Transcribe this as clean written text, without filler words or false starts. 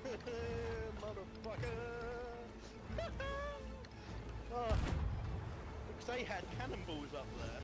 Motherfucker! Oh, because they had cannonballs up there.